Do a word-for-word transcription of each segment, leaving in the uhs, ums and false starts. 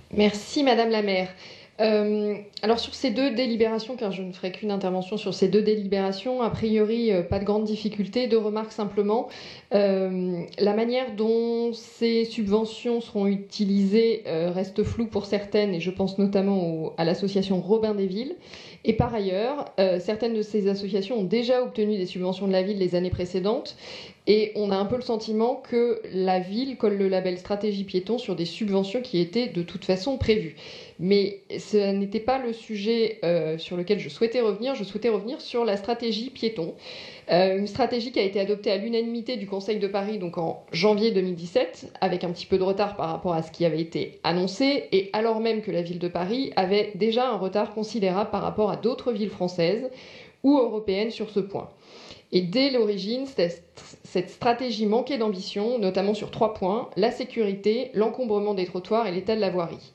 Merci Madame la maire. Euh, alors sur ces deux délibérations, car je ne ferai qu'une intervention sur ces deux délibérations, a priori euh, pas de grande difficulté, deux remarques simplement. Euh, la manière dont ces subventions seront utilisées euh, reste floue pour certaines, et je pense notamment au, à l'association Robin des Villes. Et par ailleurs, euh, certaines de ces associations ont déjà obtenu des subventions de la ville les années précédentes, et on a un peu le sentiment que la ville colle le label stratégie piéton sur des subventions qui étaient de toute façon prévues. Mais ce n'était pas le sujet euh, sur lequel je souhaitais revenir. Je souhaitais revenir sur la stratégie piéton. Euh, une stratégie qui a été adoptée à l'unanimité du Conseil de Paris donc en janvier deux mille dix-sept, avec un petit peu de retard par rapport à ce qui avait été annoncé, et alors même que la ville de Paris avait déjà un retard considérable par rapport à d'autres villes françaises ou européennes sur ce point. Et dès l'origine, cette stratégie manquait d'ambition, notamment sur trois points: la sécurité, l'encombrement des trottoirs et l'état de la voirie.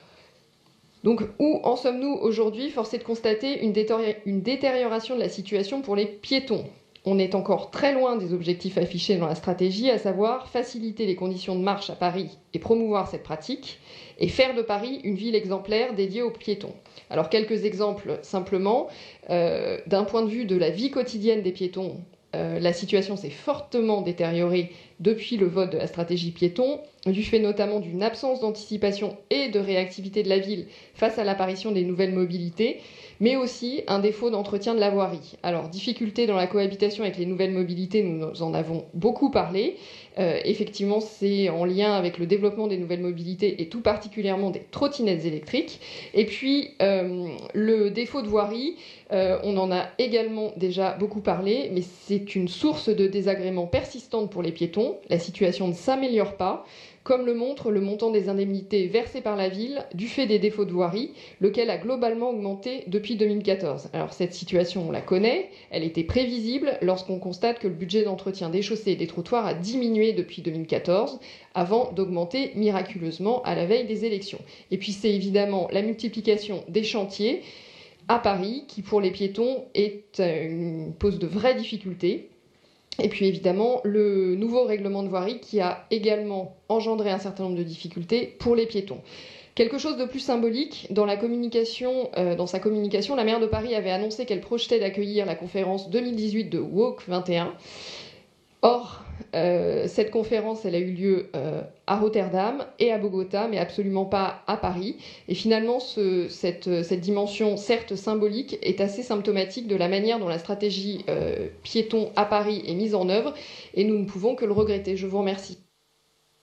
Donc, où en sommes-nous aujourd'hui? Force est de constater une, une détérioration de la situation pour les piétons. On est encore très loin des objectifs affichés dans la stratégie, à savoir faciliter les conditions de marche à Paris et promouvoir cette pratique, et faire de Paris une ville exemplaire dédiée aux piétons. Alors, quelques exemples simplement. Euh, d'un point de vue de la vie quotidienne des piétons, euh, la situation s'est fortement détériorée depuis le vote de la stratégie piéton, du fait notamment d'une absence d'anticipation et de réactivité de la ville face à l'apparition des nouvelles mobilités, mais aussi un défaut d'entretien de la voirie. Alors, difficultés dans la cohabitation avec les nouvelles mobilités, nous en avons beaucoup parlé. Euh, effectivement, c'est en lien avec le développement des nouvelles mobilités et tout particulièrement des trottinettes électriques. Et puis, euh, le défaut de voirie, euh, on en a également déjà beaucoup parlé, mais c'est une source de désagréments persistante pour les piétons. La situation ne s'améliore pas, comme le montre le montant des indemnités versées par la ville du fait des défauts de voirie, lequel a globalement augmenté depuis deux mille quatorze. Alors cette situation, on la connaît, elle était prévisible lorsqu'on constate que le budget d'entretien des chaussées et des trottoirs a diminué depuis deux mille quatorze, avant d'augmenter miraculeusement à la veille des élections. Et puis c'est évidemment la multiplication des chantiers à Paris qui, pour les piétons, est une, pose de vraies difficultés. Et puis évidemment, le nouveau règlement de voirie qui a également engendré un certain nombre de difficultés pour les piétons. Quelque chose de plus symbolique, dans, la communication, euh, dans sa communication, la maire de Paris avait annoncé qu'elle projetait d'accueillir la conférence deux mille dix-huit de Walk vingt et un. Or, euh, cette conférence, elle a eu lieu euh, à Rotterdam et à Bogota, mais absolument pas à Paris. Et finalement, ce, cette, cette dimension, certes symbolique, est assez symptomatique de la manière dont la stratégie euh, piéton à Paris est mise en œuvre, et nous ne pouvons que le regretter. Je vous remercie.